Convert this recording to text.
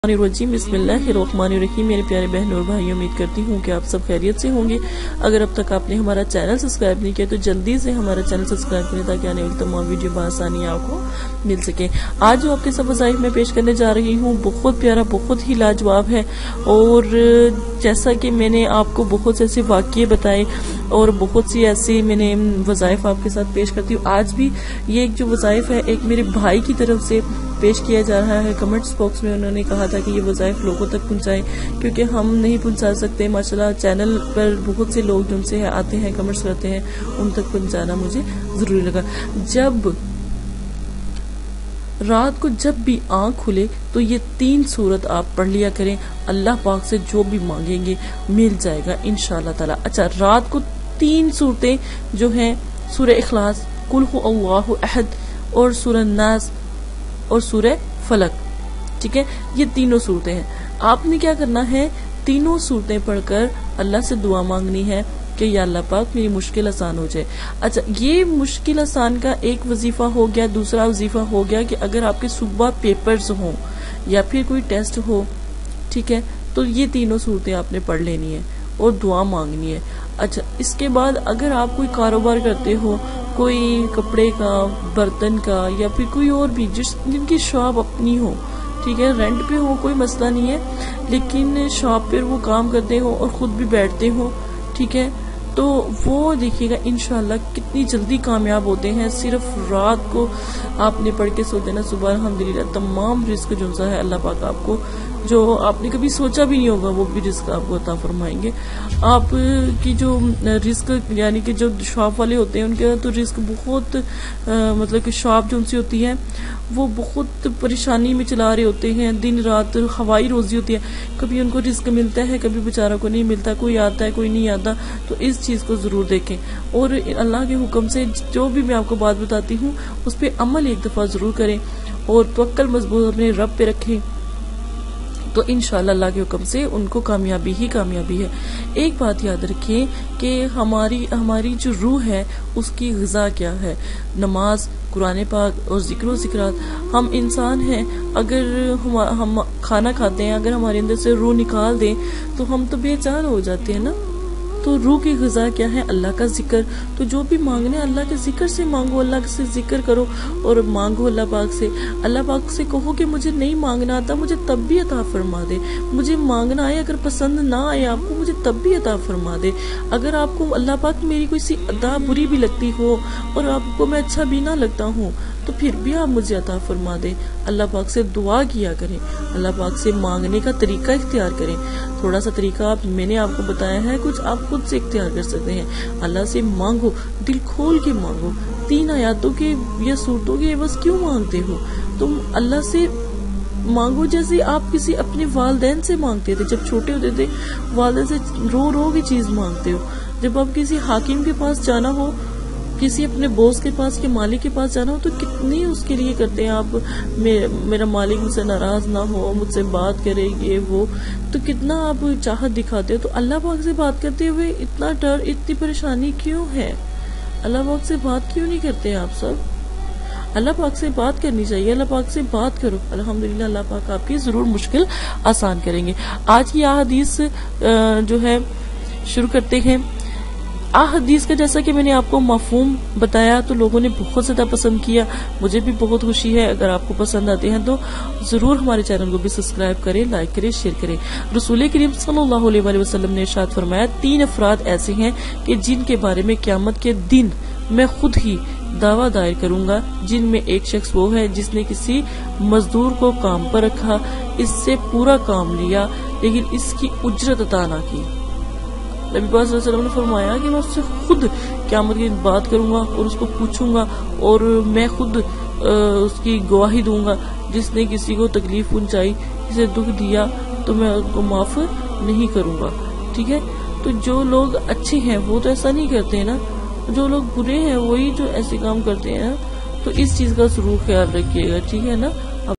बिस्मिल्लाहिर्रहमानिर्रहीम। मेरे प्यारे बहनों और भाइयों, उम्मीद करती हूँ कि आप सब खैरियत से होंगे। अगर अब तक आपने हमारा चैनल सब्सक्राइब नहीं किया तो जल्दी से हमारा चैनल सब्सक्राइब करें ताकि आने वाली तमाम वीडियो बआसानी आपको मिल सके। आज जो आपके सब वज़ाइफ में पेश करने जा रही हूँ बहुत प्यारा, बहुत ही लाजवाब है। और जैसा कि मैंने आपको बहुत से ऐसे वाक़ये बताए और बहुत सी ऐसी मैंने वज़ाइफ आपके साथ पेश करती हूँ, आज भी ये एक जो वज़ाइफ है एक मेरे भाई की तरफ से पेश किया जा रहा है। कमेंट्स बॉक्स में उन्होंने कहा था कि ये वज़ाइफ लोगों तक पहुंचाएं, क्योंकि हम नहीं पहुंचा सकते। माशाल्लाह चैनल पर बहुत से लोग जो उनसे आते हैं, कमेंट्स करते हैं, उन तक पहुंचाना मुझे जरूरी लगा। जब रात को जब भी आंख खुले तो ये 3 सूरत आप पढ़ लिया करें। अल्लाह पाक से जो भी मांगेंगे मिल जाएगा इंशाअल्लाह ताला। अच्छा, रात को 3 सूरतें जो हैं, सूरह इखलास, कुल हु अल्लाहु अहद और सूरह नास और सूरह फलक, ठीक है, ये तीनों सूरतें हैं। आपने क्या करना है, तीनों सूरतें पढ़कर अल्लाह से दुआ मांगनी है कि या अल्लाह पाक मेरी मुश्किल आसान हो जाए। अच्छा, ये मुश्किल आसान का एक वजीफा हो गया। दूसरा वजीफा हो गया कि अगर आपके सुबह पेपर्स हों या फिर कोई टेस्ट हो, ठीक है, तो ये तीनों सूरतें आपने पढ़ लेनी है और दुआ मांगनी है। अच्छा, इसके बाद अगर आप कोई कारोबार करते हो, कोई कपड़े का, बर्तन का या फिर कोई और भी जिनकी शॉप अपनी हो, ठीक है, रेंट पे हो, कोई मसला नहीं है, लेकिन शॉप पर वो काम करते हो और खुद भी बैठते हो, ठीक है, तो वो देखिएगा इंशाल्लाह कितनी जल्दी कामयाब होते हैं। सिर्फ रात को आपने पढ़ के सो देना, सुबह अल्हम्दुलिल्लाह तमाम रिस्क जो सा है अल्लाह पाक आपको, जो आपने कभी सोचा भी नहीं होगा, वो भी रिस्क आपको अता फरमाएंगे। आप की जो रिस्क यानी कि जो शॉप वाले होते हैं उनके तो रिस्क बहुत मतलब कि शॉप जो उनसे होती है वो बहुत परेशानी में चला रहे होते हैं, दिन रात हवाई रोजी होती है। कभी उनको रिस्क मिलता है, कभी बेचारों को नहीं मिलता, कोई आता है कोई नहीं आता। तो इस चीज़ को ज़रूर देखें और अल्लाह के हुक्म से जो भी मैं आपको बात बताती हूँ उस पर अमल एक दफ़ा ज़रूर करें और तवक्कल मजबूत अपने रब पे रखें, तो इंशाअल्लाह अल्लाह के हुक्म से उनको कामयाबी ही कामयाबी है। एक बात याद रखें कि हमारी जो रूह है उसकी ग़िज़ा क्या है, नमाज, कुरान पाक और ज़िक्र ज़िक्रात। हम इंसान हैं, अगर हम खाना खाते हैं, अगर हमारे अंदर से रूह निकाल दें तो हम तो बेजान हो जाते हैं ना। तो रूह की ग़िज़ा क्या है, अल्लाह का जिक्र। तो जो भी मांगने अल्लाह के जिक्र से मांगो, अल्लाह से जिक्र करो और मांगो अल्लाह पाक से। अल्लाह पाक से कहो कि मुझे नहीं मांगना आता, मुझे तब भी अता फरमा दे। मुझे मांगना आए, अगर पसंद ना आए आपको, मुझे तब भी अता फरमा दे। अगर आपको अल्लाह पाक मेरी कोई सी अदा बुरी भी लगती हो और आपको मैं अच्छा भी ना लगता हूँ तो फिर भी आप मुझे अता फरमा दे। अल्लाह पाक से दुआ किया करें, अल्लाह पाक से मांगने का तरीका इख्तियार करें। थोड़ा सा तरीका मैंने आपको बताया है, कुछ आप खुद से इख्तियार कर सकते हैं। अल्लाह से मांगो, दिल खोल के मांगो। 3 आयतों के या सूरतों के बस क्यों मांगते हो? तुम अल्लाह से मांगो जैसे आप किसी अपने वालिदैन से मांगते थे। जब छोटे होते थे वालिदैन से रो रो की चीज मांगते हो। जब आप किसी हाकिम के पास जाना हो, किसी अपने बॉस के पास के मालिक के पास जाना हो, तो कितनी उसके लिए करते हैं आप, मेरा मालिक मुझसे नाराज ना हो, मुझसे बात करे, ये वो, तो कितना आप चाहत दिखाते हो। तो अल्लाह पाक से बात करते हुए इतना डर, इतनी परेशानी क्यों है? अल्लाह पाक से बात क्यों नहीं करते आप सब? अल्लाह पाक से बात करनी चाहिए, अल्लाह पाक से बात करो। अल्हम्दुलिल्लाह अल्लाह पाक आपकी जरूर मुश्किल आसान करेंगे। आज की हदीस जो है शुरू करते हैं। हदीस का जैसा कि मैंने आपको मफहूम बताया तो लोगों ने बहुत ज्यादा पसंद किया, मुझे भी बहुत खुशी है। अगर आपको पसंद आते हैं तो जरूर हमारे चैनल को भी सब्सक्राइब करें, लाइक करें, शेयर करें। रसूल करीम सल्लल्लाहु अलैहि वसल्लम ने इरशाद फरमाया, 3 अफराद ऐसे हैं कि जिनके बारे में क़यामत के दिन मैं खुद ही दावा दायर करूंगा। जिनमें एक शख्स वो है जिसने किसी मजदूर को काम पर रखा, इससे पूरा काम लिया लेकिन इसकी उजरत अता ना की। नबी पाक सल्लल्लाहु अलैहि वसल्लम ने फरमाया कि मैं उससे खुद क़यामत की बात करूंगा और उसको पूछूंगा और मैं खुद उसकी गवाही दूंगा। जिसने किसी को तकलीफ पहुंचाई, किसी दुख दिया, तो मैं उसको माफ नहीं करूंगा, ठीक है। तो जो लोग अच्छे हैं वो तो ऐसा नहीं करते हैं ना, जो लोग बुरे हैं वही जो ऐसे काम करते हैं। तो इस चीज का जरूर ख्याल रखिएगा, ठीक है ना।